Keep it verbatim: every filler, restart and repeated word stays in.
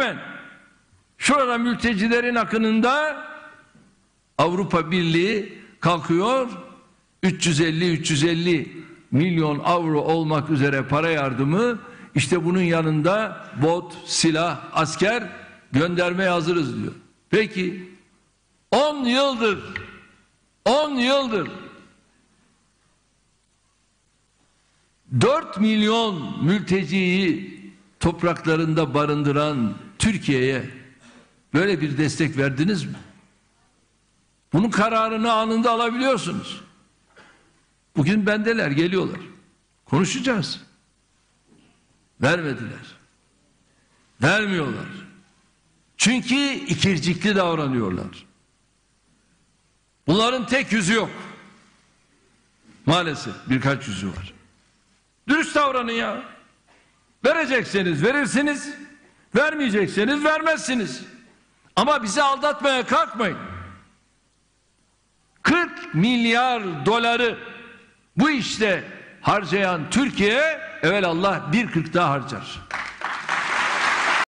Hemen şurada mültecilerin akınında Avrupa Birliği kalkıyor, üç yüz elli üç yüz elli milyon avro olmak üzere para yardımı, işte bunun yanında bot, silah, asker göndermeye hazırız diyor. Peki on yıldır on yıldır dört milyon mülteciyi topraklarında barındıran Türkiye'ye böyle bir destek verdiniz mi? Bunun kararını anında alabiliyorsunuz. Bugün bendeler, geliyorlar. Konuşacağız. Vermediler. Vermiyorlar. Çünkü ikircikli davranıyorlar. Bunların tek yüzü yok. Maalesef birkaç yüzü var. Dürüst davranın ya. Verecekseniz verirsiniz, vermeyecekseniz vermezsiniz. Ama bizi aldatmaya kalkmayın. kırk milyar doları bu işte harcayan Türkiye, evelallah bir kırk daha harcar.